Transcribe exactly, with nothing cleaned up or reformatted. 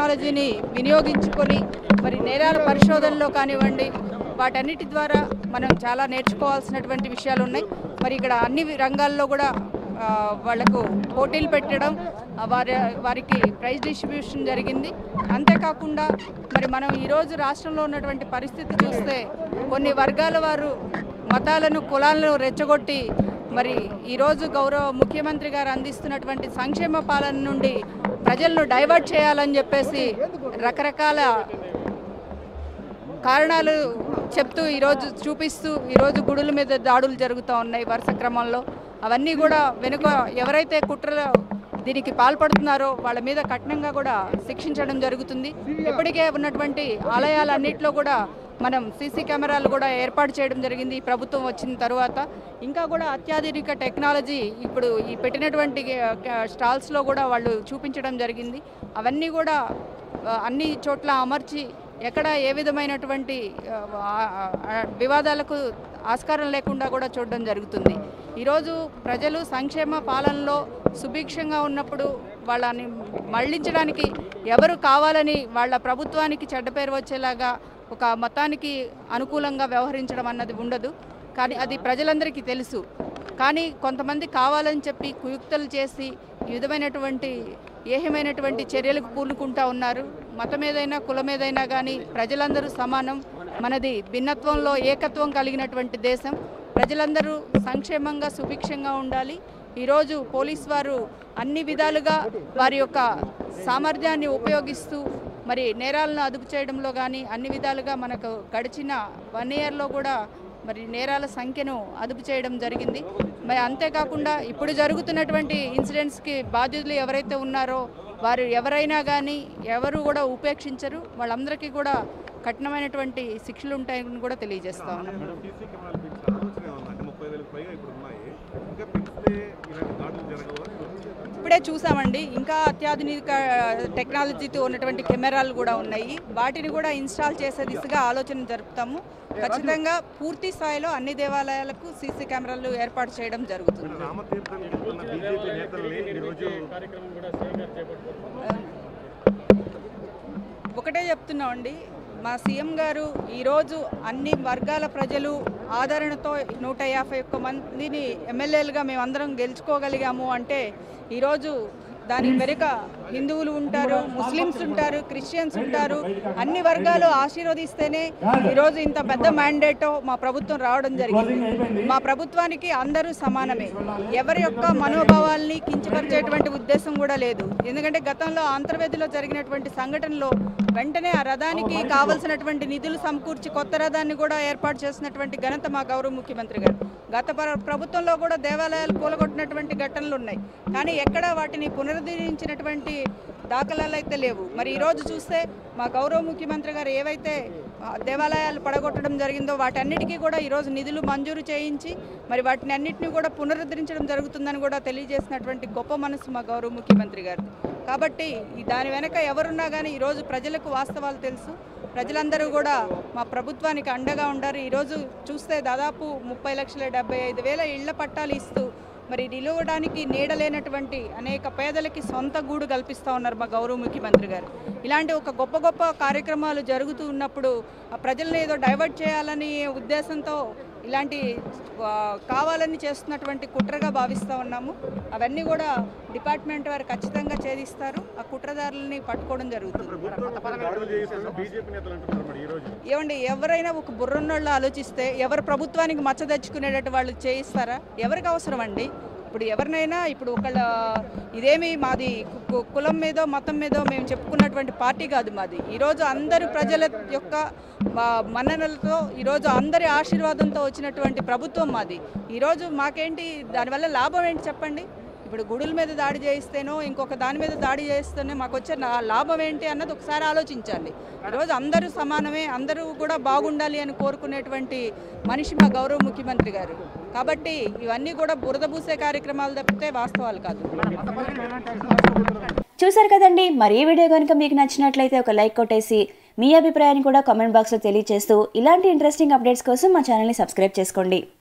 టెక్నాలజీని వినియోగించుకొని మరి నేరాల పరిశోధనలో కానివ్వండి వాటన్నిటి ద్వారా మనం చాలా నేర్చుకోవాల్సినటువంటి విషయాలు ఉన్నాయి. మరి ఇక్కడ అన్ని రంగాల్లో కూడా వాళ్లకు పోటీలు పెట్టడం, వారి వారికి ప్రైజ్ డిస్ట్రిబ్యూషన్ జరిగింది. అంతేకాకుండా మరి మనం ఈరోజు రాష్ట్రంలో ఉన్నటువంటి పరిస్థితి చూస్తే కొన్ని వర్గాల వారు మతాలను కులాలను రెచ్చగొట్టి మరి ఈరోజు గౌరవ ముఖ్యమంత్రి గారు అందిస్తున్నటువంటి సంక్షేమ పాలన నుండి ప్రజలను డైవర్ట్ చేయాలని చెప్పేసి రకరకాల కారణాలు చెప్తూ ఈరోజు చూపిస్తూ ఈరోజు గుడుల మీద దాడులు జరుగుతూ ఉన్నాయి వరుస క్రమంలో. అవన్నీ కూడా వెనుక ఎవరైతే కుట్ర దీనికి పాల్పడుతున్నారో వాళ్ళ మీద కఠినంగా కూడా శిక్షించడం జరుగుతుంది. ఇప్పటికే ఉన్నటువంటి ఆలయాలన్నింటిలో కూడా మనం సీసీ కెమెరాలు కూడా ఏర్పాటు చేయడం జరిగింది ఈ ప్రభుత్వం వచ్చిన తర్వాత. ఇంకా కూడా అత్యాధునిక టెక్నాలజీ ఇప్పుడు ఈ పెట్టినటువంటి స్టాల్స్లో కూడా వాళ్ళు చూపించడం జరిగింది. అవన్నీ కూడా అన్ని చోట్ల అమర్చి ఎక్కడ ఏ విధమైనటువంటి వివాదాలకు ఆస్కారం లేకుండా కూడా చూడడం జరుగుతుంది. ఈరోజు ప్రజలు సంక్షేమ పాలనలో సుభిక్షంగా ఉన్నప్పుడు వాళ్ళని మళ్లించడానికి ఎవరు కావాలని వాళ్ళ ప్రభుత్వానికి చెడ్డ పేరు వచ్చేలాగా ఒక మతానికి అనుకూలంగా వ్యవహరించడం అన్నది ఉండదు. కానీ అది ప్రజలందరికీ తెలుసు. కానీ కొంతమంది కావాలని చెప్పి కుయుక్తలు చేసి ఈ విధమైనటువంటి ఏహమైనటువంటి చర్యలకు పూనుకుంటా ఉన్నారు. మతం ఏదైనా కులం ఏదైనా కానీ ప్రజలందరూ సమానం. మనది భిన్నత్వంలో ఏకత్వం కలిగినటువంటి దేశం. ప్రజలందరూ సంక్షేమంగా సుభిక్షంగా ఉండాలి. ఈరోజు పోలీస్ వారు అన్ని విధాలుగా వారి యొక్క సామర్థ్యాన్ని ఉపయోగిస్తూ మరి నేరాలను అదుపు చేయడంలో కానీ అన్ని విధాలుగా మనకు గడిచిన వన్ ఇయర్లో కూడా మరి నేరాల సంఖ్యను అదుపు చేయడం జరిగింది. మరి అంతేకాకుండా ఇప్పుడు జరుగుతున్నటువంటి ఇన్సిడెంట్స్కి బాధ్యులు ఎవరైతే ఉన్నారో వారు ఎవరైనా కానీ ఎవరు కూడా ఉపేక్షించరు. వాళ్ళందరికీ కూడా కఠినమైనటువంటి శిక్షలు ఉంటాయని కూడా తెలియజేస్తా ఉన్నాను. ఇప్పుడే చూసామండి, ఇంకా అత్యాధునిక టెక్నాలజీతో ఉన్నటువంటి కెమెరాలు కూడా ఉన్నాయి. వాటిని కూడా ఇన్స్టాల్ చేసే దిశగా ఆలోచన జరుపుతాము. ఖచ్చితంగా పూర్తి స్థాయిలో అన్ని దేవాలయాలకు సీసీ కెమెరాలు ఏర్పాటు చేయడం జరుగుతుంది. ఒకటే చెప్తున్నామండి, మా సీఎం గారు ఈరోజు అన్ని వర్గాల ప్రజలు ఆదరణతో నూట యాభై ఒక్క మందిని ఎమ్మెల్యేలుగా మేమందరం గెలుచుకోగలిగాము అంటే ఈరోజు దాని వెనుక హిందువులు ఉంటారు, ముస్లిమ్స్ ఉంటారు, క్రిస్టియన్స్ ఉంటారు. అన్ని వర్గాలు ఆశీర్వదిస్తేనే ఈరోజు ఇంత పెద్ద మ్యాండేటో మా ప్రభుత్వం రావడం జరిగింది. మా ప్రభుత్వానికి అందరూ సమానమే. ఎవరి యొక్క మనోభావాల్ని కించపరిచేటువంటి ఉద్దేశం కూడా లేదు. ఎందుకంటే గతంలో ఆంధ్రవేదిలో జరిగినటువంటి సంఘటనలో వెంటనే ఆ రథానికి కావలసినటువంటి నిధులు సమకూర్చి కొత్త రథాన్ని కూడా ఏర్పాటు చేసినటువంటి ఘనత మా గౌరవ ముఖ్యమంత్రి గారు. గత ప్రభుత్వంలో కూడా దేవాలయాలు కూలగొట్టినటువంటి ఘటనలు ఉన్నాయి. కానీ ఎక్కడ వాటిని పునరుద్ధరించినటువంటి దాఖలాలు అయితే లేవు. మరి ఈరోజు చూస్తే మా గౌరవ ముఖ్యమంత్రి గారు ఏవైతే దేవాలయాలు పడగొట్టడం జరిగిందో వాటన్నిటికీ కూడా ఈరోజు నిధులు మంజూరు చేయించి మరి వాటిని అన్నింటినీ కూడా పునరుద్ధరించడం జరుగుతుందని కూడా తెలియజేసినటువంటి గొప్ప మనసు మా గౌరవ ముఖ్యమంత్రి గారు. కాబట్టి దాని వెనక ఎవరున్నా కానీ ఈరోజు ప్రజలకు వాస్తవాలు తెలుసు. ప్రజలందరూ కూడా మా ప్రభుత్వానికి అండగా ఉండారు. ఈరోజు చూస్తే దాదాపు ముప్పై లక్షల డెబ్బై ఐదు వేల ఇళ్ల పట్టాలు ఇస్తూ మరి నిలవడానికి నీడలేనటువంటి అనేక పేదలకి సొంత గూడు కల్పిస్తూ ఉన్నారు మా గౌరవ ముఖ్యమంత్రి గారు. ఇలాంటి ఒక గొప్ప గొప్ప కార్యక్రమాలు జరుగుతూ ఉన్నప్పుడు ప్రజలను ఏదో డైవర్ట్ చేయాలని ఉద్దేశంతో ఇలాంటి కావాలని చేస్తున్నటువంటి కుట్రగా భావిస్తూ ఉన్నాము. అవన్నీ కూడా డిపార్ట్మెంట్ వారు ఖచ్చితంగా ఛేదిస్తారు. ఆ కుట్రదారులని పట్టుకోవడం జరుగుతుంది. ఏమండి, ఎవరైనా ఒక బుర్రన్నోళ్ళు ఆలోచిస్తే ఎవరు ప్రభుత్వానికి మచ్చ తెచ్చుకునేటట్టు వాళ్ళు చేయిస్తారా? ఎవరికి అవసరం అండి? ఇప్పుడు ఎవరినైనా ఇప్పుడు ఒకళ్ళ ఇదేమి మాది కులం మీదో మతం మీదో మేము చెప్పుకున్నటువంటి పార్టీ కాదు మాది. ఈరోజు అందరు ప్రజల యొక్క మన్ననలతో ఈరోజు అందరి ఆశీర్వాదంతో వచ్చినటువంటి ప్రభుత్వం మాది. ఈరోజు మాకేంటి దానివల్ల లాభం ఏంటి చెప్పండి? ఇప్పుడు గుడుల మీద దాడి చేయిస్తేనో ఇంకొక దాని మీద దాడి చేస్తేనే మాకు వచ్చే లాభం ఏంటి అన్నది ఒకసారి ఆలోచించండి. ఈరోజు అందరూ సమానమే, అందరూ కూడా బాగుండాలి అని కోరుకునేటువంటి మనిషి మా గౌరవ ముఖ్యమంత్రి గారు. కాబట్టి ఇవన్నీ కూడా బురద పూసే కార్యక్రమాలు తప్పితే వాస్తవాలు కాదు. చూసారు కదండి, మరి ఈ వీడియో కనుక మీకు నచ్చినట్లయితే ఒక లైక్ కొట్టేసి మీ అభిప్రాయాన్ని కూడా కామెంట్ బాక్స్లో తెలియజేస్తూ ఇలాంటి ఇంట్రెస్టింగ్ అప్డేట్స్ కోసం మా ఛానల్ని సబ్స్క్రైబ్ చేసుకోండి.